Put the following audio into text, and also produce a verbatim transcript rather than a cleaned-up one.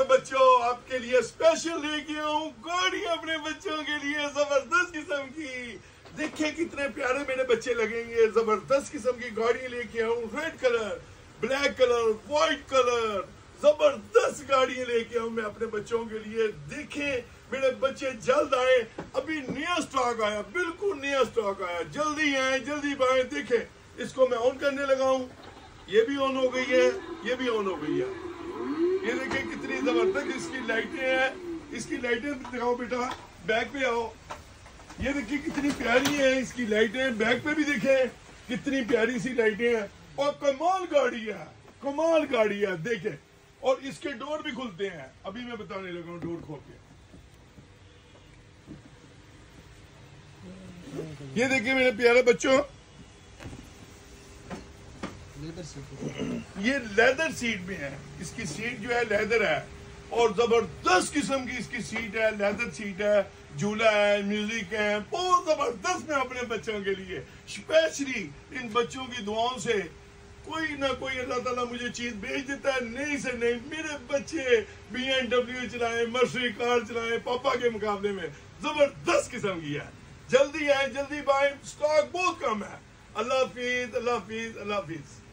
बच्चों आपके लिए स्पेशल लेके आऊं गाड़ी अपने बच्चों के लिए जबरदस्त किस्म की। देखिए कितने प्यारे मेरे बच्चे लगेंगे। जबरदस्त किस्म की गाड़ी लेके आऊं, red colour, black colour, white colour, जबरदस्त गाड़ियां लेके आऊं मैं अपने बच्चों के लिए। देखें मेरे बच्चे जल्द आए, अभी नया स्टॉक आया, बिल्कुल नया स्टॉक आया, जल्दी आए जल्दी आए। देखें इसको मैं ऑन करने लगा हूं, ये भी ऑन हो गई है, ये भी ऑन हो गई है। ये देखिए कितनी जबरदस्त इसकी लाइटें हैं। इसकी लाइटें दिखाओ बेटा, बैक पे आओ। ये देखिए कितनी प्यारी है इसकी लाइटें, बैक पे भी देखें कितनी प्यारी सी लाइटें हैं। और कमाल गाड़ी है, कमाल गाड़ी है देखें। और इसके डोर भी खुलते हैं, अभी मैं बताने लगा हूँ डोर खोल के। ये देखिए मेरे प्यारे बच्चों, ये लेदर सीट में है। इसकी सीट जो है लेदर है और जबरदस्त किस्म की इसकी सीट है, लेदर सीट है, झूला है, म्यूजिक है, बहुत जबरदस्त। मैं अपने बच्चों के लिए स्पेशली इन बच्चों की दुआओं से कोई ना कोई अल्लाह ताला मुझे चीज भेज देता है। नहीं से नहीं मेरे बच्चे बी एम डब्ल्यू चलाए, मर्सिडीज कार चलाए, पापा के मुकाबले में जबरदस्त किस्म की है। जल्दी आए जल्दी बाय, स्टॉक बहुत कम है। अल्लाह हाफिज, अल्लाह हाफिज, अल्लाह हाफिज।